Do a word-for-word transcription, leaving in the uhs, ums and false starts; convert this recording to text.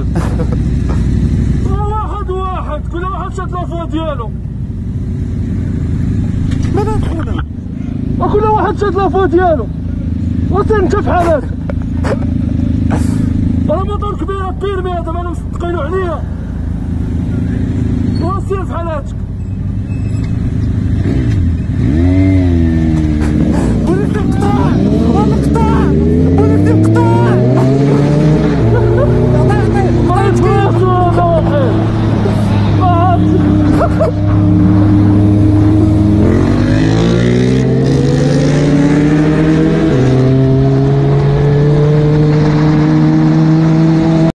واحد واحد كل واحد شاد لافوا ديالو. ماذا خونا؟ وكل واحد شاد لافوا ديالو. وسير انت في حالاتك. راه موطور كبير كيرمي هذا ما مصدقينو عليا. وسير في حالاتك.